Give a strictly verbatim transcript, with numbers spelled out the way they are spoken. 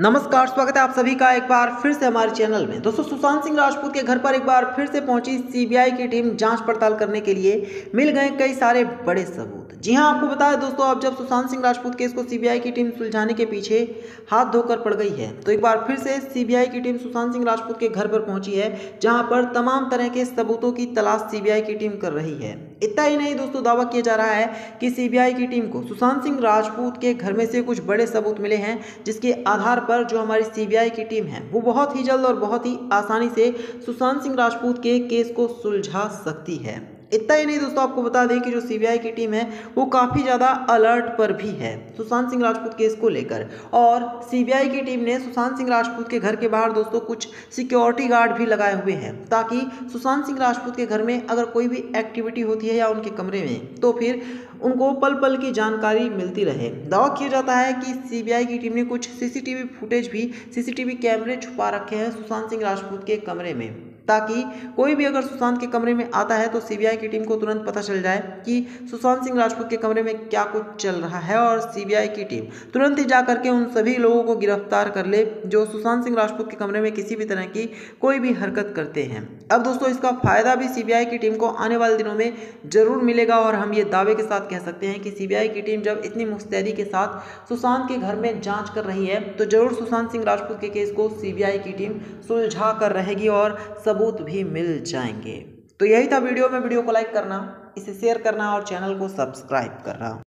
नमस्कार, स्वागत है आप सभी का एक बार फिर से हमारे चैनल में। दोस्तों, सुशांत सिंह राजपूत के घर पर एक बार फिर से पहुंची सीबीआई की टीम जांच पड़ताल करने के लिए। मिल गए कई सारे बड़े सबूत। जी हां, आपको बताया दोस्तों, अब जब सुशांत सिंह राजपूत केस को सीबीआई की टीम सुलझाने के पीछे हाथ धोकर पड़ गई है, तो एक बार फिर से सीबीआई की टीम सुशांत सिंह राजपूत के घर पर पहुंची है, जहां पर तमाम तरह के सबूतों की तलाश सीबीआई की टीम कर रही है। इतना ही नहीं दोस्तों, दावा किया जा रहा है कि सीबीआई की टीम को सुशांत सिंह राजपूत के घर में से कुछ बड़े सबूत मिले हैं, जिसके आधार पर जो हमारी सीबीआई की टीम है वो बहुत ही जल्द और बहुत ही आसानी से सुशांत सिंह राजपूत के केस को सुलझा सकती है। इतना ही नहीं दोस्तों, आपको बता दें कि जो सीबीआई की टीम है वो काफ़ी ज़्यादा अलर्ट पर भी है सुशांत सिंह राजपूत केस को लेकर। और सीबीआई की टीम ने सुशांत सिंह राजपूत के घर के बाहर दोस्तों कुछ सिक्योरिटी गार्ड भी लगाए हुए हैं, ताकि सुशांत सिंह राजपूत के घर में अगर कोई भी एक्टिविटी होती है या उनके कमरे में, तो फिर उनको पल पल की जानकारी मिलती रहे। दावा किया जाता है कि सीबीआई की टीम ने कुछ सीसीटीवी फुटेज भी सीसीटीवी कैमरे छुपा रखे हैं सुशांत सिंह राजपूत के कमरे में, ताकि कोई भी अगर सुशांत के कमरे में आता है तो सीबीआई की टीम को तुरंत पता चल जाए कि सुशांत सिंह राजपूत के कमरे में क्या कुछ चल रहा है, और सीबीआई की टीम तुरंत ही जा करके उन सभी लोगों को गिरफ्तार कर ले जो सुशांत सिंह राजपूत के कमरे में किसी भी तरह की कोई भी हरकत करते हैं। अब दोस्तों, इसका फायदा भी सीबीआई की टीम को आने वाले दिनों में जरूर मिलेगा, और हम ये दावे के साथ कह सकते हैं कि सीबीआई की टीम जब इतनी मुस्तैदी के साथ सुशांत के घर में जांच कर रही है, तो जरूर सुशांत सिंह राजपूत के केस को सीबीआई की टीम सुलझा कर रहेगी और सबूत भी मिल जाएंगे। तो यही था वीडियो में। वीडियो को लाइक करना, इसे शेयर करना और चैनल को सब्सक्राइब करना।